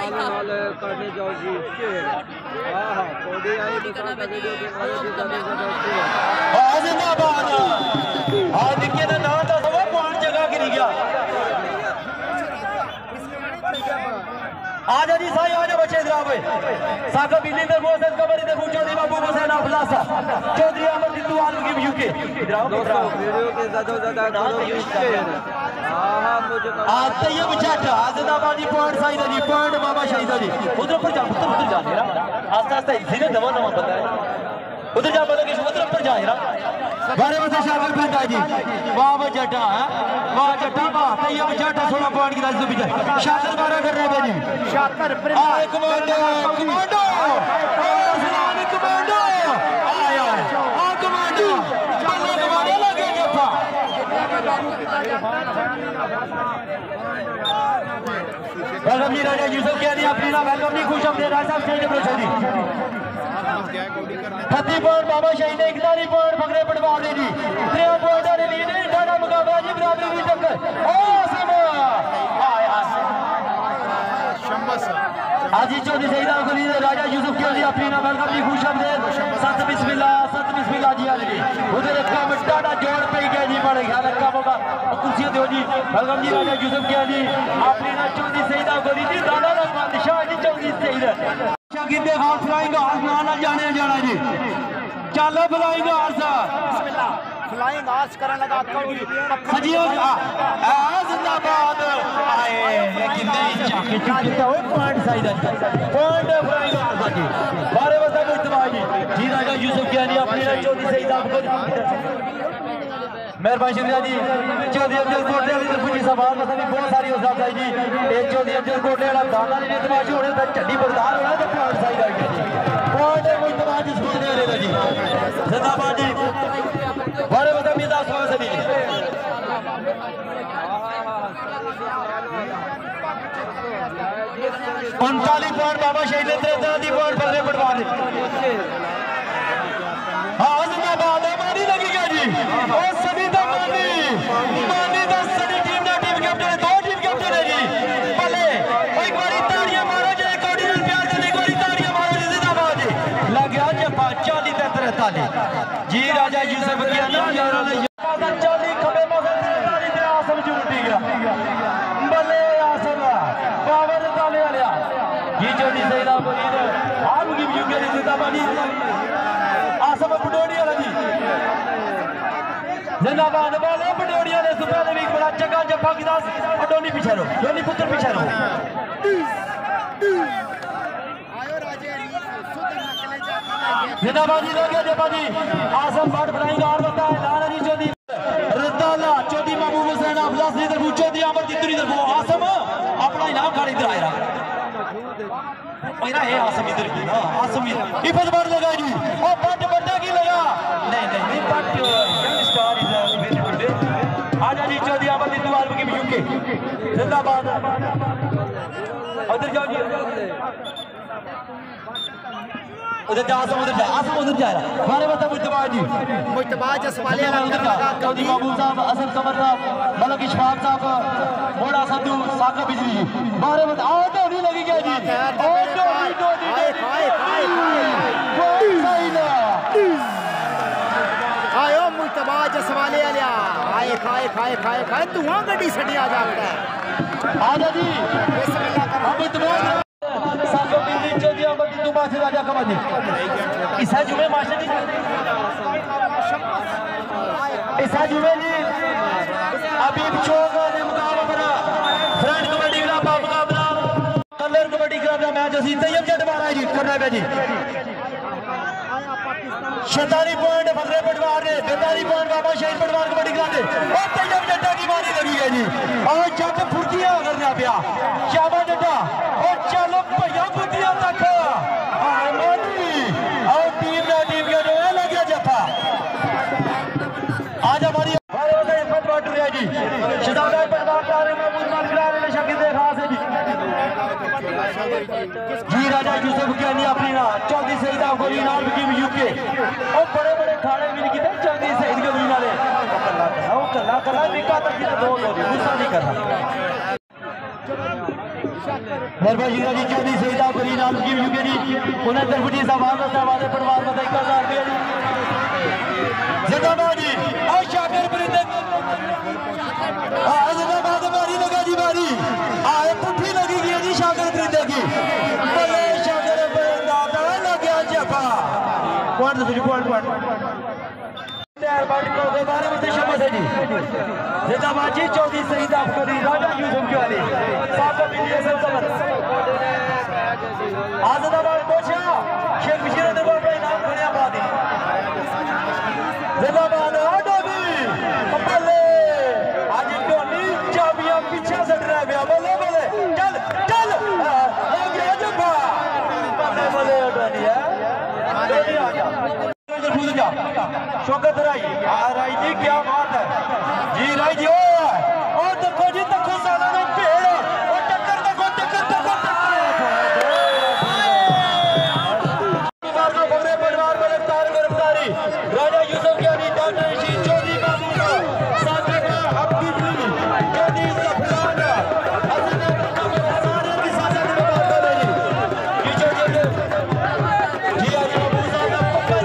करने जाओ जी जिंदाबाद आज देखिए ना नाम तो सब पांच जगह गिरी गया आजा जी साई आजा बच्चे जनाब साका बिल्ली दर मोहसिन कमर इधर चौधरी बाबू हुसैन अफलासा चौधरी अहमद दिल्लू आलू की यूके वीडियो के ज्यादा आते ये बच्चा जिंदाबादी पॉइंट साइदा जी पॉइंट बाबा शाहिदा जी उधर ऊपर जा उधर जा मेरा आस्ते आस्ते धीरे नवा नवा बंदा है उधर जा बोलो कि उधर ऊपर जा यार बारे में शामिल बनता जी वाह वो जटा है वाह जटा वाह तैयब जटा 16 पॉइंट की राजू पीछे शाकर बारा कर रहे हैं जी शाकर कमांडो कमांडो इस्लामी कमांडो आया आ कमांडो चलो कमांडो लगे जफा वेलकम जी राजा यूसुफ क्या नहीं अपनी ना वेलकम नहीं खुश अपने राजा साहब स्टेज पर जी 30 पॉइंट बाबा शहीद 41 पॉइंट फकरे पटवार दे जी 3 पॉइंट और लीड है डाटा मुकाबला जी बराबरी की टक्कर ओ समा आया शम्बस हाजी चौधरी सईदा गली राजा यूसुफ के लिए अपनी ना वेलकम जी खुश आमदीद सत बिस्मिल्लाह जी आली उधर कम डाटा जोड़ पे गया जी बड़े ख्याल रखा होगा कुर्सी दो जी वेलकम जी राजा यूसुफ के लिए अपनी ना चौधरी सईदा गली जी दादा का बादशाह जी चौधरी सईद शागिर्दे खान फ्लाइंग हार्स ना जाने जाना जी चलो फ्लाइंग हार्स बिस्मिल्लाह फ्लाइंग हार्स करने लगा सजियो जिंदाबाद आए लेकिन नहीं चाके चाके ओए point side point flying horse जी बारे बता मुस्तफा जी राजा यूसुफ के लिए अपनी ना चौधरी सईद आपको मेहरबानी शुक्रिया जी चौधरी अफजल कोटे वाली तरफ जी सवाल मतलब भी बहुत सारी उस साहब जी एक चौधरी अफजल कोटे वाला दाना ने तमाशे होने तो झंडी बरदार होना तो पॉइंट साइड आ गया जी पॉइंट है कोई तमाशे सुनने वाले जी जिंदाबाद जी बारे बता मेरा सवाल सभी 39 पॉइंट बाबा शहीद 33 पॉइंट बल्ले पटवा दे हाँ जिंदाबाद मानी लगी गया जी और सभी दा मानी दा सभी टीम दा टीम कैप्टन है 2 टीम कैप्टन है जी भले एक बारी ताड़ियां मारो जे कोडी नाल प्यार करने एक बारी ताड़ियां मारो जी जिंदाबाद जी लग गया जफा 40 ते 43 जी राजा यूसुफ की ना यार 40 खबे मगर 43 ते आसम झूठी गया भले आसम पावर ताले वाला जी चौधरी सईदा मुरीद आप की यूके की जिंदाबाद आसम पटोड़ी वाला जी जिंदाबाद वाले पटोड़िया ने सुबह भी बड़ा चंगा जफा किदा डोनी पीछे रो डोनी पुत्र पीछे रो जिंदाबाद जी लगे जफा जी आसम बाट फ्लाइंग हार्स बता है लाला जी चौधरी रद्दाला चौधरी महबूब हुसैन अफलास ने तरफ चौधरी अमर जितरी तरफ आसम अपना इनाम खाने इधर आया मेरा है आसम इधर की ना आसम इफत बार लगा जी और पट बट्टा की लगा नहीं पट young star is very good आजा जी चौधरी अमर जितू आलम की यूके जिंदाबाद उधर जाओ जी उधर जा आसम उधर जा रहा हमारे बता मुस्तफा जसवाले चौधरी महबूब साहब असद कमर साहब मलक इशफाक साहब मोड़ा संधू साका बिजली हमारे बता आओ तो नहीं लगी गया जी आयो मुस्तफा जसवाले आए खाए धुआं गड्डी सड़ी आ जाता है आजा जी साको बिजली चौधरी अहमद दिल्लू माथे राजा कमानी ईसा जुमे माशा जी ईसा जुमे जी अबीब चौक ने मुकाबला बना फ्रंट कबड्डी का मुकाबला कलर कबड्डी का मैच असी तैयब जटवारा जी करना है जी 46 पॉइंट फकरे पटवार ने 42 पॉइंट बाबा शहीद पटवार कबड्डी कराते और तैयब जट्टा की बारी लगी है जी और जट फुर्तियां करना पिया शाबा जट्टा और चलो भैया फुर्तियां तक और टीम के जो है लगे जफा आज हमारी जी शहजादा पटवार महमूद मान करा रहे शागिर्द खास है जी राजा यूसुफ के लिए अपनी ना चौधरी सईद गोली नाल की यूके और बड़े खाड़े भी किते चौधरी सईद गोली नाले कल्ला निका तक की दो गुस्सा नहीं करना मेहरबानी जी चौधरी सईदा करीम नाम की यूके जी उन्हें तरफटी सवाल पड़वाल बताई 1000 रुपये जी जिंदाबाद जी और शाकिर परिंदे जिंदाबाद बारी लगा जी बारी आए पुट्ठी लगी गई जी शाकिर परिंदे की बल्ले शाकिर परिंदा लग गया जफा पॉइंट पॉइंट बारे में शमस है जी जिंदाबाद जी चौधरी सईद अफगनी राजा यूसुफ की वाली आजादाबाद पहुंचा शेख बशीर दरबार का इनाम खड़िया बादी जिंदाबाद डोनी बल्ले आज डोनी चाबियां पीछे से रह गया बल्ले बल्ले चल चल हो गया जब्बा बल्ले बल्ले डोनी है डोनी आ जा शौकत राई जी क्या बात है जी राई जी और देखो जी देखो साला ने पेड़ और टक्कर देखो परिवार में गिरफ्तारी राजा यूसुफ की अली डॉक्टर रशीद चौधरी बाबू का साथी का अब्दी चौधरी सफरान सारे की साझा में बात कर रहे जी चौधरी जी आज बाबू साहब पक्का